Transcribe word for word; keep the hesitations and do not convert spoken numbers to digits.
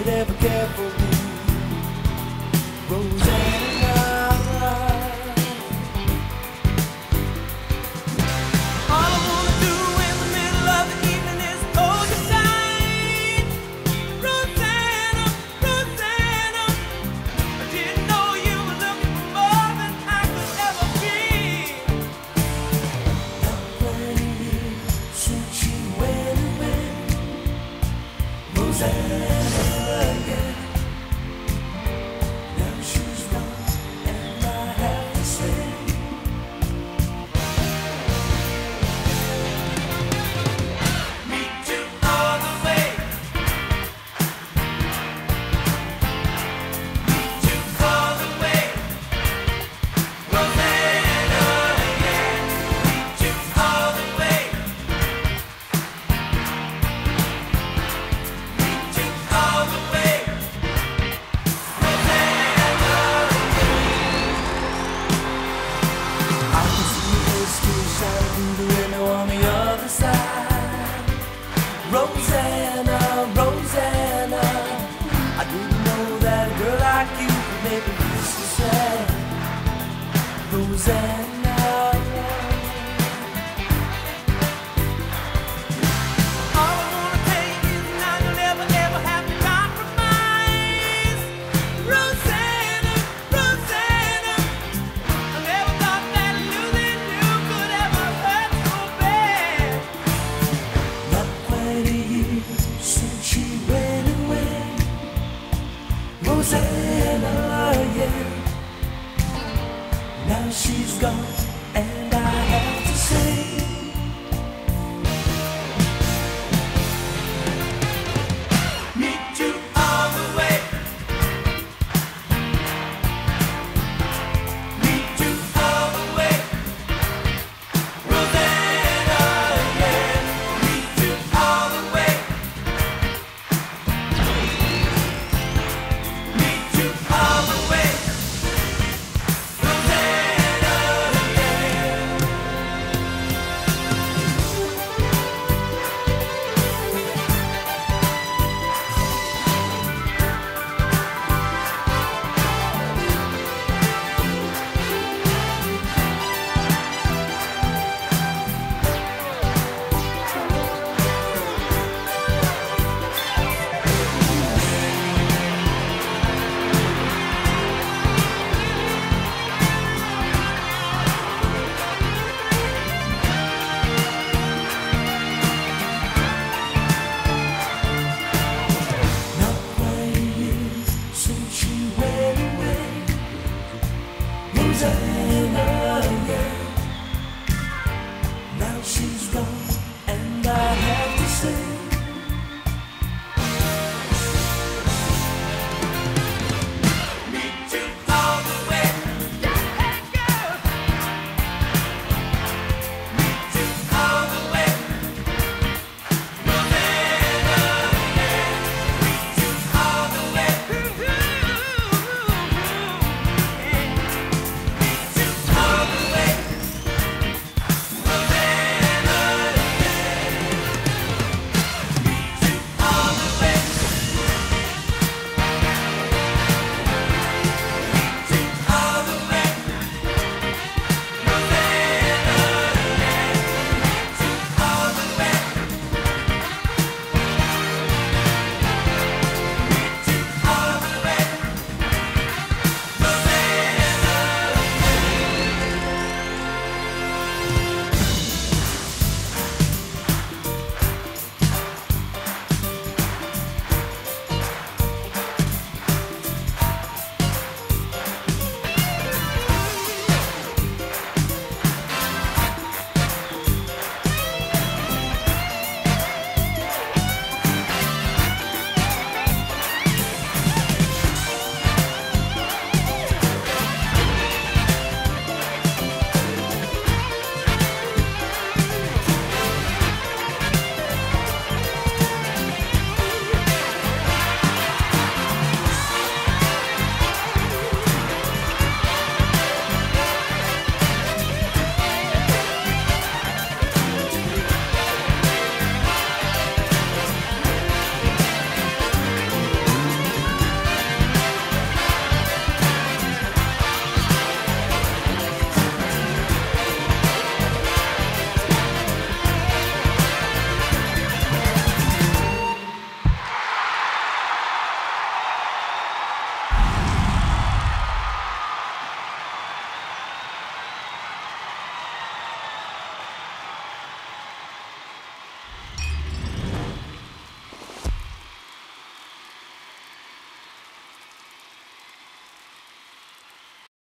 would ever care for me. Rosanna, all I wanna do in the middle of the evening is hold you tight. Rosanna, Rosanna, I didn't know you were looking for more than I could ever be. Now playing since she went away. Rosanna, yeah. Now she's gone, and I have to say, meet you all the way. Meet you all the way. Rosanna, yeah. Meet you all the way. Meet you all the way. I can see her still shining through the window on the other side. Rosanna, Rosanna, I didn't know that a girl like you could make me feel so sad. Rosanna.